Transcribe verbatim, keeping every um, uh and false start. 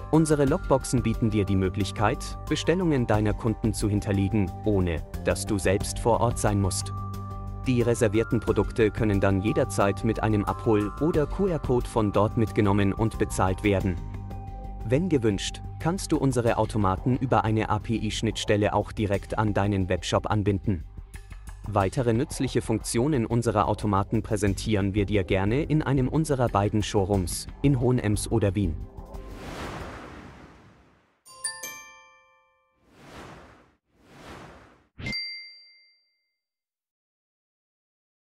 Unsere Logboxen bieten dir die Möglichkeit, Bestellungen deiner Kunden zu hinterlegen, ohne dass du selbst vor Ort sein musst. Die reservierten Produkte können dann jederzeit mit einem Abhol- oder Q R-Code von dort mitgenommen und bezahlt werden. Wenn gewünscht, kannst du unsere Automaten über eine A P I-Schnittstelle auch direkt an deinen Webshop anbinden. Weitere nützliche Funktionen unserer Automaten präsentieren wir dir gerne in einem unserer beiden Showrooms, in Hohenems oder Wien.